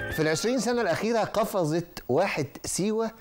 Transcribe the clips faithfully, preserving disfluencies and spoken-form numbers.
في العشرين سنة الأخيرة قفزت واحد سيوة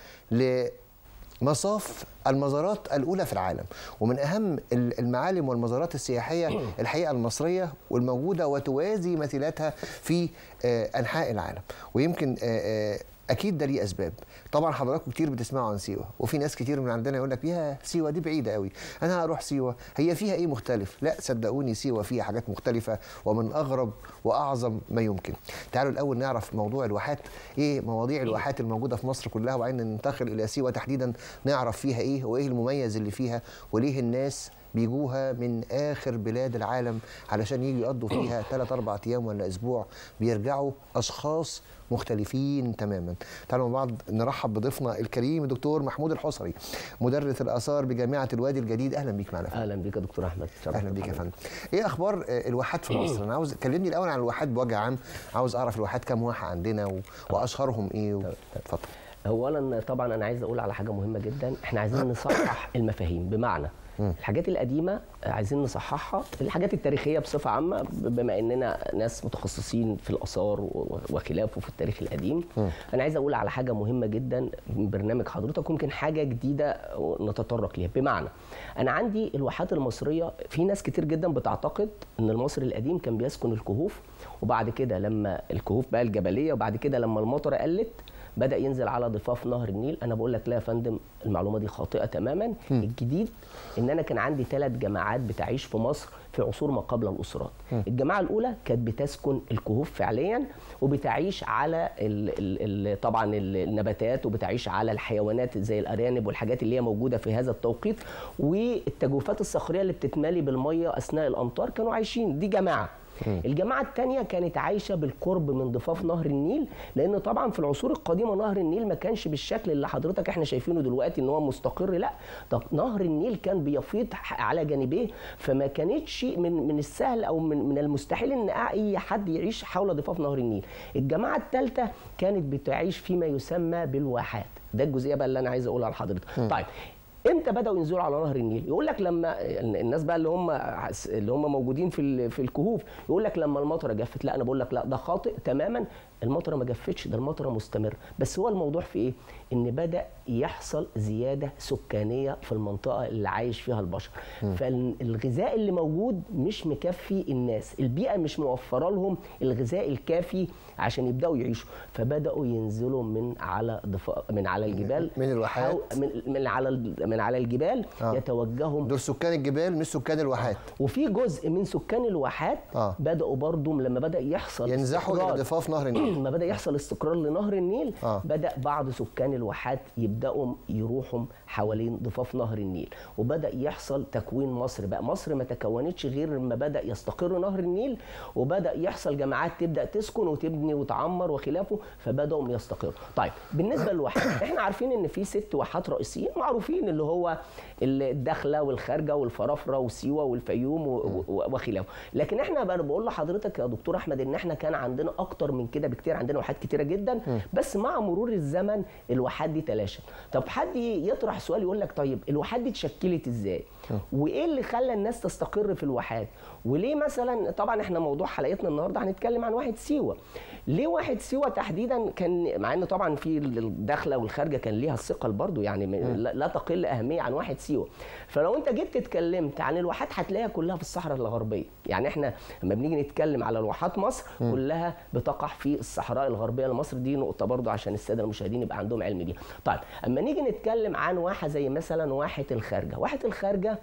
لمصاف المزارات الأولى في العالم، ومن أهم المعالم والمزارات السياحية الحقيقة المصرية والموجودة وتوازي مثيلاتها في أنحاء العالم. ويمكن أكيد ده ليه أسباب. طبعا حضراتكم كتير بتسمعوا عن سيوة، وفي ناس كتير من عندنا يقول لك يا سيوة دي بعيدة قوي، أنا هروح سيوة هي فيها إيه مختلف؟ لا صدقوني، سيوة فيها حاجات مختلفة ومن أغرب وأعظم ما يمكن. تعالوا الأول نعرف موضوع الواحات، إيه مواضيع الواحات الموجودة في مصر كلها، وبعدين ننتقل إلى سيوة تحديدا نعرف فيها إيه وإيه المميز اللي فيها، وليه الناس بيجوها من آخر بلاد العالم علشان يجوا يقضوا فيها ثلاث أربع أيام ولا أسبوع، بيرجعوا أشخاص مختلفين تماما. تعالوا مع بعض نرحب بضيفنا الكريم الدكتور محمود الحصري، مدرس الآثار بجامعة الوادي الجديد. أهلا بيك معنا. أهلا بيك يا دكتور أحمد. أهلا بيك يا فندم. إيه أخبار الواحات في مصر؟ أنا عاوز كلمني الأول عن الواحات بوجه عام، عاوز أعرف الواحات كم واحة عندنا و... وأشهرهم إيه و... اتفضل. أولا طبعا أنا عايز أقول على حاجة مهمة جدا، إحنا عايزين نصحح المفاهيم، بمعنى الحاجات القديمة عايزين نصححها، الحاجات التاريخية بصفة عامة بما اننا ناس متخصصين في الآثار وخلافه في التاريخ القديم. م. انا عايز اقول على حاجة مهمة جدا من برنامج حضرتك، ممكن حاجة جديدة نتطرق ليها. بمعنى انا عندي الواحات المصرية، في ناس كتير جدا بتعتقد ان المصري القديم كان بيسكن الكهوف، وبعد كده لما الكهوف بقى الجبلية، وبعد كده لما المطر قلت بدأ ينزل على ضفاف نهر النيل. أنا بقول لك لا يا فندم، المعلومة دي خاطئة تماما. م. الجديد إن أنا كان عندي ثلاث جماعات بتعيش في مصر في عصور ما قبل الأسرات. م. الجماعة الأولى كانت بتسكن الكهوف فعليا، وبتعيش على ال ال ال طبعا النباتات، وبتعيش على الحيوانات زي الأرانب والحاجات اللي هي موجودة في هذا التوقيت، والتجوفات الصخرية اللي بتتمالي بالمية أثناء الأمطار كانوا عايشين. دي جماعة. الجماعة الثانية كانت عايشة بالقرب من ضفاف نهر النيل، لأن طبعا في العصور القديمة نهر النيل ما كانش بالشكل اللي حضرتك احنا شايفينه دلوقتي ان هو مستقر، لا، طب نهر النيل كان بيفيض على جانبيه، فما كانتش من من السهل او من من المستحيل ان اي حد يعيش حول ضفاف نهر النيل. الجماعة الثالثة كانت بتعيش فيما يسمى بالواحات. ده الجزئية بقى اللي انا عايز اقولها لحضرتك. طيب امتى بداوا ينزلوا على نهر النيل؟ يقول لك لما الناس بقى اللي هم اللي هم موجودين في في الكهوف يقول لك لما المطره جفت. لا، انا بقول لك لا، ده خاطئ تماما. المطره ما جفتش، ده المطره مستمره. بس هو الموضوع في ايه؟ ان بدا يحصل زياده سكانيه في المنطقه اللي عايش فيها البشر. م. فالغذاء اللي موجود مش مكفي الناس، البيئه مش موفره لهم الغذاء الكافي عشان يبداوا يعيشوا، فبداوا ينزلوا من على ضفاف من على الجبال، من الواحات، من, من على من على الجبال. آه. يتوجهوا. دول سكان الجبال مش سكان الواحات. آه. وفي جزء من سكان الواحات آه. بداوا برضو لما بدا يحصل ينزحوا الى ضفاف نهر النيل. لما بدا يحصل استقرار لنهر النيل آه. بدا بعض سكان الواحات يبداوا يروحوا حوالين ضفاف نهر النيل، وبدا يحصل تكوين مصر. بقى مصر ما تكونتش غير لما بدا يستقر نهر النيل، وبدا يحصل جماعات تبدا تسكن وتبني وتعمر وخلافه، فبداوا يستقروا. طيب بالنسبه للواحات، احنا عارفين ان في ست واحات رئيسيين معروفين، اللي هو الداخله والخارجه والفرافره وسيوه والفيوم وخلافه. لكن احنا بقى بقول لحضرتك يا دكتور احمد ان احنا كان عندنا اكتر من كده بكتير، عندنا واحات كتيره جدا، بس مع مرور الزمن الواحات دي تلاشت. طب حد يطرح سؤال يقول لك طيب الواحات دي اتشكلت ازاي؟ وايه اللي خلى الناس تستقر في الواحات؟ وليه مثلا، طبعا احنا موضوع حلقتنا النهارده هنتكلم عن واحد سيوه. ليه واحد سيوه تحديدا كان، مع ان طبعا في الداخله والخارجه كان ليها الثقل برضو، يعني لا تقل اهميه عن واحد سيوه. فلو انت جيت اتكلمت عن الواحات هتلاقيها كلها في الصحراء الغربيه. يعني احنا لما بنيجي نتكلم على الواحات مصر م. كلها بتقع في الصحراء الغربيه لمصر. دي نقطه برضو عشان الساده المشاهدين يبقى عندهم علم بيها. طيب اما نيجي نتكلم عن واحه زي مثلا واحه الخارجه، واحه الخارجه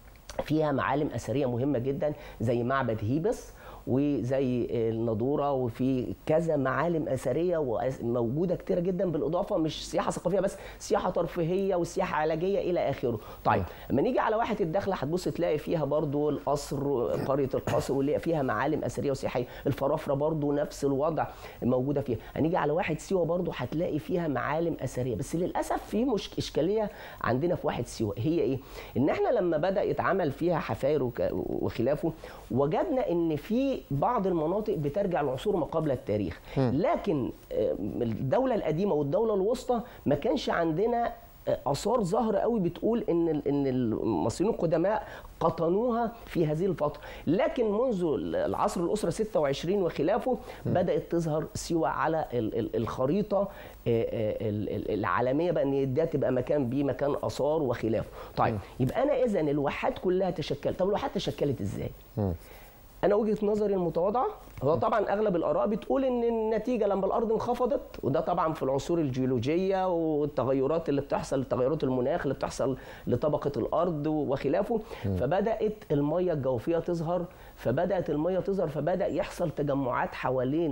فيها معالم اثريه مهمه جدا زي معبد هيبس وزي النادوره، وفي كذا معالم اثريه موجوده كتيره جدا، بالاضافه مش سياحه ثقافيه بس، سياحه ترفيهيه وسياحه علاجيه الى اخره. طيب اما نيجي على واحه الداخله هتبص تلاقي فيها برضو القصر، قريه القصر، واللي فيها معالم اثريه وسياحيه. الفرافره برضو نفس الوضع موجوده فيها. هنيجي على واحد سيوه برضو هتلاقي فيها معالم اثريه، بس للاسف في مش اشكاليه عندنا في واحد سيوه. هي ايه؟ ان احنا لما بدا يتعمل فيها حفاير وخلافه وجدنا ان في بعض المناطق بترجع لعصور ما قبل التاريخ، لكن الدولة القديمة والدولة الوسطى ما كانش عندنا اثار ظاهره قوي بتقول ان ان المصريين القدماء قطنوها في هذه الفتره، لكن منذ العصر الاسره ستة وعشرين وخلافه م. بدات تظهر سيوه على الخريطه العالميه بقى، ان ده تبقى مكان بيه مكان اثار وخلافه. طيب م. يبقى انا اذا الواحات كلها تشكلت. طب الواحات تشكلت ازاي؟ م. أنا وجهة نظري المتواضعة، هو طبعا أغلب الآراء بتقول إن النتيجة لما الأرض انخفضت، وده طبعا في العصور الجيولوجية والتغيرات اللي بتحصل، تغيرات المناخ اللي بتحصل لطبقة الأرض وخلافه، فبدأت المية الجوفية تظهر، فبدأت المية تظهر فبدأ يحصل تجمعات حوالين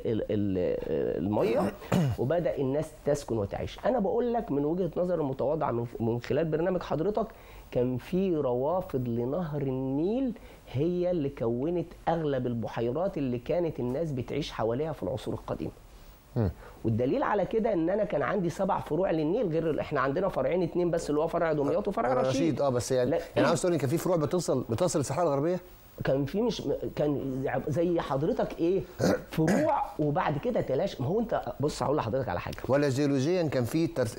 المية، وبدأ الناس تسكن وتعيش. أنا بقول لك من وجهة نظر المتواضعة من خلال برنامج حضرتك، كان في روافد لنهر النيل هي اللي كونت اغلب البحيرات اللي كانت الناس بتعيش حواليها في العصور القديمه. م. والدليل على كده ان انا كان عندي سبع فروع للنيل، غير احنا عندنا فرعين اتنين بس، اللي هو فرع دمياط وفرع رشيد. رشيد اه بس يعني يعني عاوز تقول ان كان في فروع بتصل بتصل للصحراء الغربيه؟ كان في مش كان زي حضرتك ايه فروع وبعد كده تلاشى. ما هو انت بص هقول لحضرتك على حاجه، ولا جيولوجيا كان في ترس...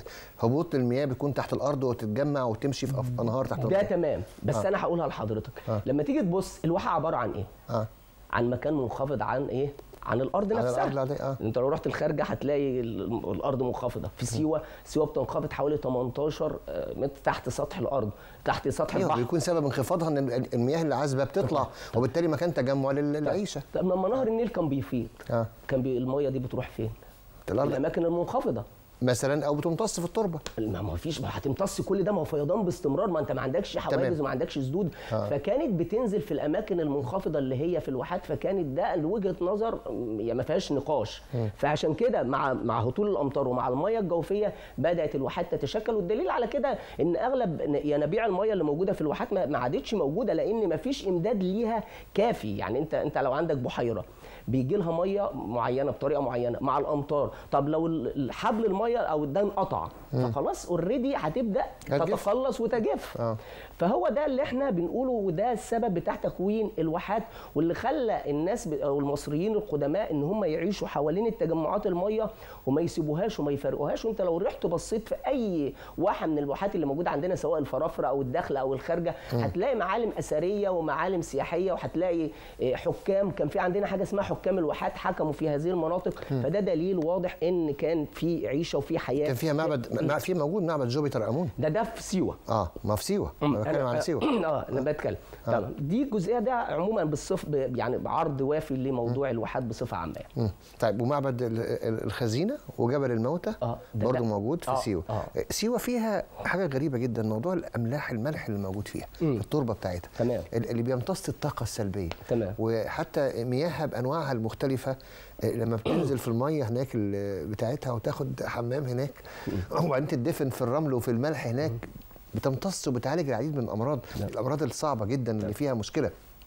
هبوط المياه بيكون تحت الارض وتتجمع وتمشي في انهار تحت الارض. ده تمام، بس آه. انا هقولها لحضرتك. آه. لما تيجي تبص الواحه عباره عن ايه؟ اه عن مكان منخفض عن ايه؟ عن الارض نفسها. الأرض آه. انت لو رحت الخارجه هتلاقي الارض منخفضه. في سيوه، سيوه بتنخفض حوالي تمنتاشر متر تحت سطح الارض، تحت سطح أيوة البحر. بيكون سبب انخفاضها ان المياه العذبه بتطلع، وبالتالي مكان تجمع للعيشه. طب لما نهر النيل كان بيفيض آه. كان بي الميه دي بتروح فين؟ الاماكن المنخفضه مثلا، او بتمتص في التربه. ما ما فيش، ما هتمتص كل ده، ما هو فيضان باستمرار، ما انت ما عندكش حواجز وما عندكش سدود. آه. فكانت بتنزل في الاماكن المنخفضه اللي هي في الواحات، فكانت ده لوجهه نظر يعني ما فيهاش نقاش. م. فعشان كده مع مع هطول الامطار ومع الميه الجوفيه بدات الواحات تتشكل، والدليل على كده ان اغلب ينابيع الميه اللي موجوده في الواحات ما عادتش موجوده، لان ما فيش امداد ليها كافي. يعني انت انت لو عندك بحيره بيجي لها ميه معينه بطريقه معينه مع الامطار، طب لو الحبل الميه او الدم قطع فخلاص اوريدي هتبدا تتخلص وتجف. آه. فهو ده اللي احنا بنقوله، وده السبب بتاع تكوين الواحات، واللي خلى الناس او المصريين القدماء ان هم يعيشوا حوالين التجمعات الميه وما يسيبوهاش وما يفرقوهاش. وانت لو رحت بصيت في اي واحه من الواحات اللي موجوده عندنا، سواء الفرافره او الداخله او الخارجه، هتلاقي معالم اثريه ومعالم سياحيه، وهتلاقي حكام. كان في عندنا حاجه اسمها حكام الواحات حكموا في هذه المناطق. م. فده دليل واضح ان كان في عيشه وفي حياه. كان فيها معبد، ما في موجود معبد جوبيتر امون. ده ده في سيوه. اه ما في سيوه، انا بتكلم عن سيوه. اه انا بتكلم آه. تمام. دي الجزئيه ده عموما بالصف يعني بعرض وافي لموضوع م. الواحات بصفه عامه يعني. طيب، ومعبد الخزينه وجبل الموتى آه. برضه موجود في آه. سيوه. آه. سيوه فيها حاجه غريبه جدا، موضوع الاملاح الملح اللي موجود فيها م. في التربه بتاعتها. تمام. اللي بيمتص الطاقه السلبيه. تمام. وحتى مياهها بانواعها المختلفه لما بتنزل في الميه هناك بتاعتها وتاخد حمام هناك وبعدين تدفن في الرمل وفي الملح هناك، بتمتص وبتعالج العديد من الامراض، الامراض الصعبه جدا اللي فيها مشكله،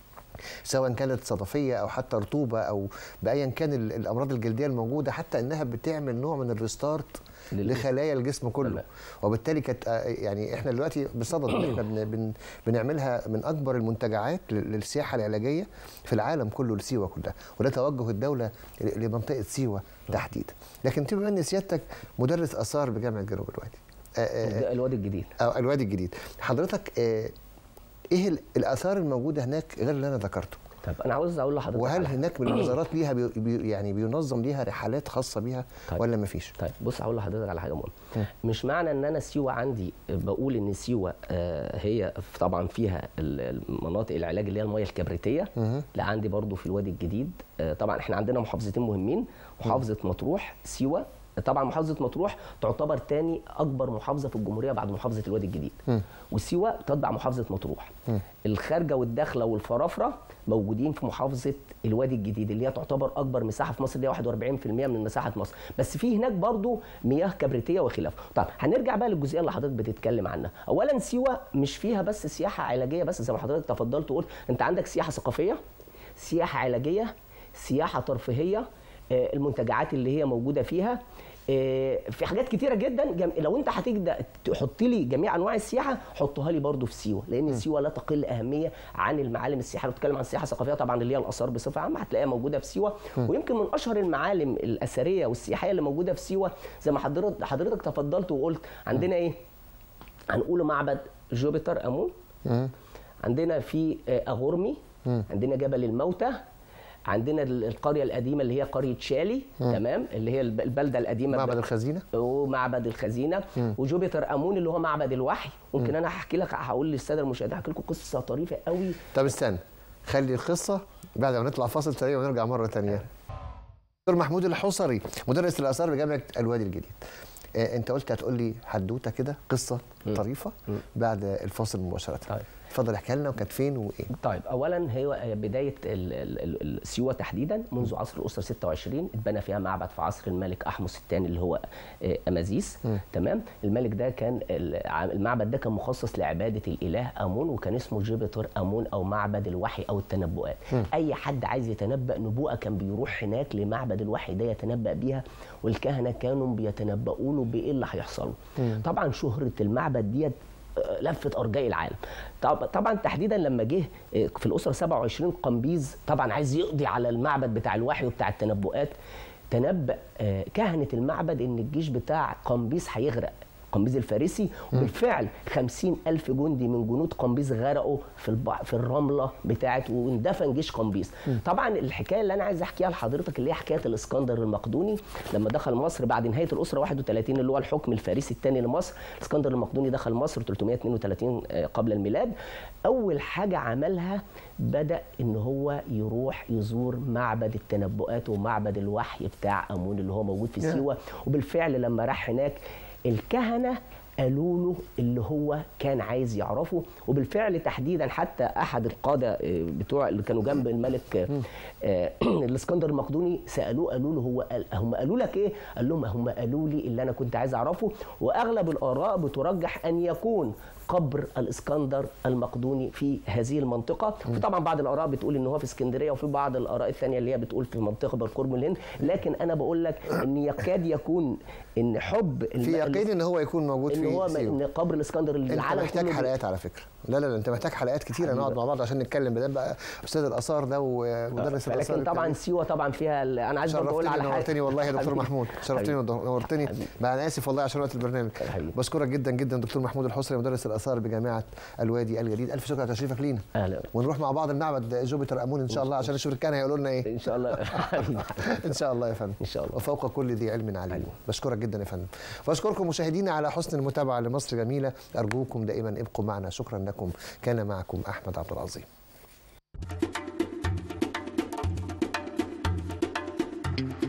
سواء كانت صدفيه او حتى رطوبه او بايا كان الامراض الجلديه الموجوده، حتى انها بتعمل نوع من الريستارت لخلايا الجسم كله. تمام. وبالتالي كانت يعني احنا دلوقتي بصدد ان احنا بن بن بنعملها من اكبر المنتجعات للسياحه العلاجيه في العالم كله لسيوه كلها، وده توجه الدوله لمنطقه سيوه تحديدا. لكن بما ان سيادتك مدرس اثار بجامعه جنوب الوادي، الوادي الجديد اه الوادي الجديد، حضرتك ايه الاثار الموجوده هناك غير اللي انا ذكرته؟ طب انا عاوز اقول لحضرتك، وهل هناك من المزارات ليها بي بي يعني بينظم ليها رحلات خاصه بيها؟ طيب. ولا ما فيش؟ طيب بص هقول لحضرتك على حاجه مهمه. مش معنى ان انا سيوه عندي بقول ان سيوه آه هي طبعا فيها المناطق العلاج اللي هي الميه الكبريتيه. لا، عندي برضو في الوادي الجديد. آه طبعا احنا عندنا محافظتين مهمين، محافظه مطروح، سيوه. طبعا محافظه مطروح تعتبر تاني اكبر محافظه في الجمهوريه بعد محافظه الوادي الجديد. م. وسيوه تتبع محافظه مطروح. م. الخارجه والداخله والفرافره موجودين في محافظه الوادي الجديد، اللي هي تعتبر اكبر مساحه في مصر، اللي هي واحد وأربعين بالمئة من مساحه مصر، بس في هناك برضو مياه كبريتيه وخلافه. طب هنرجع بقى للجزئيه اللي حضرتك بتتكلم عنها. اولا سيوه مش فيها بس سياحه علاجيه بس زي ما حضرتك تفضلت وقلت، انت عندك سياحه ثقافيه، سياحه علاجيه، سياحه ترفيهيه، المنتجعات اللي هي موجوده فيها، في حاجات كتيره جدا. جم... لو انت هتبدا تحط لي جميع انواع السياحه حطها لي برضو في سيوه، لان سيوه لا تقل اهميه عن المعالم السياحيه. لو بتتكلم عن السياحه الثقافيه طبعا اللي هي الاثار بصفه عامه هتلاقيها موجوده في سيوه. ويمكن من اشهر المعالم الاثريه والسياحيه اللي موجوده في سيوه زي ما حضرتك حضرتك تفضلت وقلت عندنا ايه؟ هنقول معبد جوبيتر امون، عندنا في اغورمي، عندنا جبل الموتى، عندنا القريه القديمه اللي هي قريه شالي، مم. تمام، اللي هي البلده القديمه، معبد الخزينه، ومعبد الخزينه، مم. وجوبيتر امون اللي هو معبد الوحي. ممكن مم. انا هحكي لك، هقول للساده المشاهدين هحكي لكم قصه طريفه قوي. طب استنى، خلي القصه بعد ما نطلع فاصل سريع ونرجع مره ثانيه. دكتور محمود الحصري مدرس الاثار بجامعه الوادي الجديد، آه انت قلت هتقول لي حدوته كده، قصه مم. طريفه مم. بعد الفاصل مباشره. طيب اتفضل احكي لنا، وكانت فين وايه؟ طيب اولا هي بدايه سيوه تحديدا منذ عصر الاسره ستة وعشرين اتبنى فيها معبد في عصر الملك احمس الثاني اللي هو امازيس. م. تمام. الملك ده كان المعبد ده كان مخصص لعباده الاله امون، وكان اسمه جوبيتر امون او معبد الوحي او التنبؤات. م. اي حد عايز يتنبأ نبوءه كان بيروح هناك لمعبد الوحي ده يتنبأ بيها، والكهنه كانوا بيتنبؤوا له بايه اللي هيحصل له. طبعا شهره المعبد ديت لفت ارجاء العالم. طبعا تحديدا لما جه في الاسره سبعة وعشرين قمبيز طبعا عايز يقضي على المعبد بتاع الوحي وبتاع التنبؤات، تنبأ كهنه المعبد ان الجيش بتاع قمبيز هيغرق، قمبيز الفارسي، وبالفعل خمسين ألف جندي من جنود قمبيز غرقوا في البع... في الرمله بتاعت واندفن جيش قمبيز. طبعا الحكايه اللي انا عايز احكيها لحضرتك اللي هي حكايه الاسكندر المقدوني لما دخل مصر بعد نهايه الاسره واحد وثلاثين اللي هو الحكم الفارسي الثاني لمصر. الاسكندر المقدوني دخل مصر ثلاثمائة واثنين وثلاثين قبل الميلاد. اول حاجه عملها بدا ان هو يروح يزور معبد التنبؤات ومعبد الوحي بتاع امون اللي هو موجود في سيوه. وبالفعل لما راح هناك الكهنه قالوا له اللي هو كان عايز يعرفه، وبالفعل تحديدا حتى احد القاده بتوع اللي كانوا جنب الملك الاسكندر المقدوني سالوه، قالوا له هو قال هم قالوا لك ايه؟ قال لهم هم قالوا لي اللي انا كنت عايز اعرفه. واغلب الاراء بترجح ان يكون قبر الاسكندر المقدوني في هذه المنطقه. وطبعا بعض الاراء بتقول ان هو في اسكندريه، وفي بعض الاراء الثانيه اللي هي بتقول في منطقه بالقرب من الهند. لكن انا بقول لك ان يكاد يكون ان حب في يقين ان هو يكون موجود في ان هو ان قبر الاسكندر اللي العالم انت محتاج حلقات على فكره. لا لا لا انت محتاج حلقات كتيره نقعد مع بعض عشان نتكلم، بدل بقى استاذ الاثار ده ومدرس الاثار. لكن طبعا سيوه طبعا فيها انا عايز اقول على حاجه. نورتني والله يا دكتور محمود، شرفتني ونورتني. انا اسف والله عشان وقت البرنامج. بشكرك جدا جدا دكتور محمود الحصري مدرس الاثار بجامعه الوادي الجديد. الف شكر على تشريفك لينا. اهلا. ونروح مع بعض المعبد جوبيتر امون ان شاء الله عشان نشوف الكهنه هيقولوا لنا ايه. ان شاء الله. ان شاء الله يا فندم. ان شاء الله. وفوق كل ذي علم عليم. بشكرك جدا يا فندم. واشكركم مشاهدينا على حسن المتابعه لمصر جميله. ارجوكم دائما ابقوا معنا. شكرا لكم. كان معكم احمد عبد العظيم.